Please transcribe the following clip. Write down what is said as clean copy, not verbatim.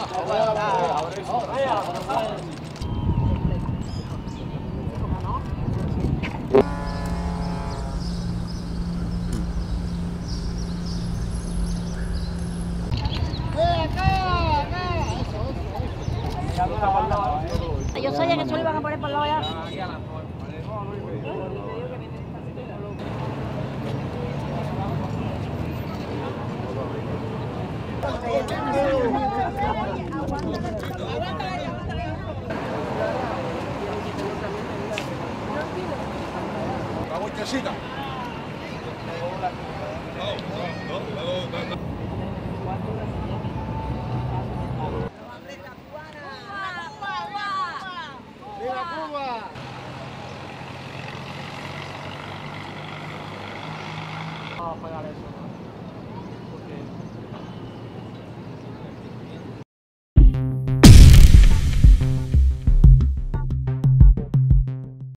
Yo sabía que eso lo iban a poner por el lado allá. La vueltecita. ¡Viva Cuba! Vamos a pagar eso.